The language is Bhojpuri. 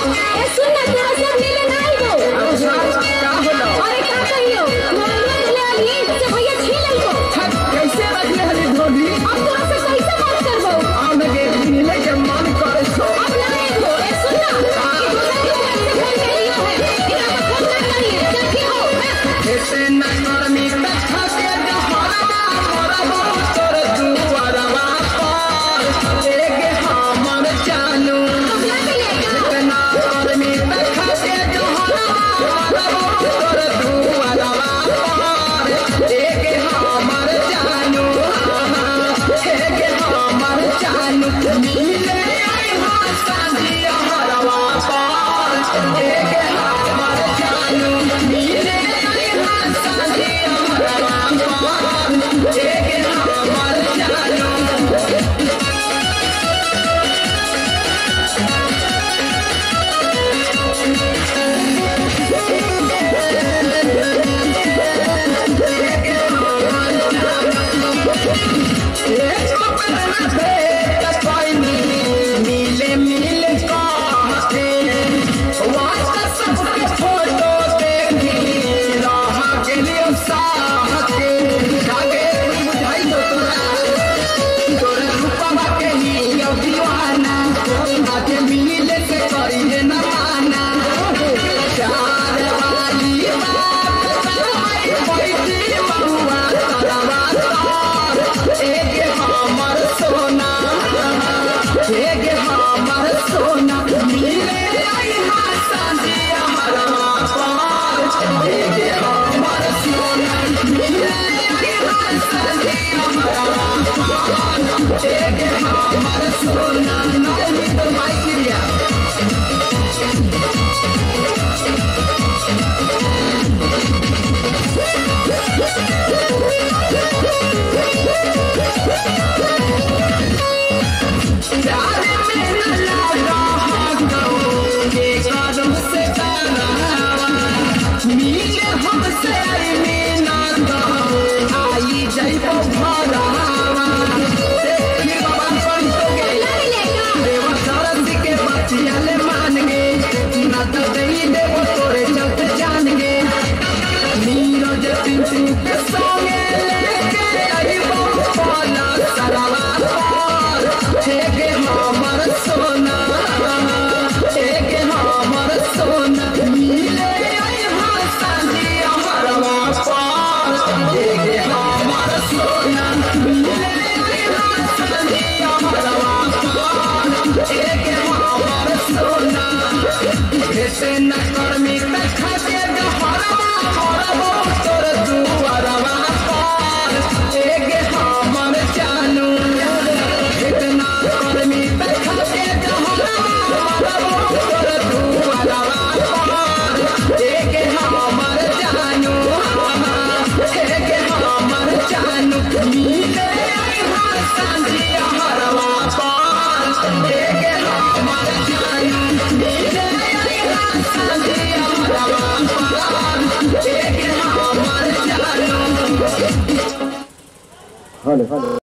सुन ना तेरा सब ले लेना ही दो। क्या होला? अरे क्या कहियो मोहल्ले ले आली से भैया छीन को। कैसे रख ले हली धोबी? अब तोरा से कैसे बात करबो? आम के मिले के मन करे छो। अब नहीं हो ए सुन ना कि दूसरा के मोबाइल से फोन करियो है। इना पर फोन ना करिए चल की हो। ऐसे न करमी तथा के दहरा मरबो तोर दुआरवा पर एक हमर जानू। इतना करमी तथा के दहरा मरबो तोर दुआरवा पर एक हमर जानू। एक हमर जानू मिले आई हां सांझी हरवा पर एक हमर जानू मिले आई हां सांझी हरवा पर एक हमर जानू। मिले मिले कहते व्हाट्सएप के फोटो देखी रह गेलियो साहते जागे बुझाई दो तोरा रूपवा के लियो दीवाना आके मिले से करिए न माना। चार वाली बात तोहरी बैठी बहुआ तरवा तर एक हमर सोना। एक हमर सोना मिले आई हां सांझी हरवा पर एक हमर सोना मिले आई हां सांझी हरवा पर एक हमर सोना। नहीं तो भाई क्रिया प्यार में न लगा के कदम से डरावा मिले हमसे में ना आई जाइबो भरावा। फिर बाबा पड़ी तो गए देवा सरस के बतिया ले मान गे ना तो दई देवो तोरे चलते जान गे। नीरज पिंटू के संगे लेके आइबो पाला सलावा पर एक हमर सोना। एक हमर सोना मिले आई हां सांझी हरवा पर एक हमर सोना मिले आई हां सांझी हरवा पर एक हमर सोना। ऐसे न करमी तथा के दहरा मरबो तोर दुआरवा पर एक हमर जानू। इतना करमी तथा के दहरा मरबो तोर दुआरवा पर एक हमर जानू। एक हमर जानू मिले आई हां सांझी हरवा पर एक हमर जानू मिले आई हां सांझी हरवा पर एक हमर जानू। हेलो।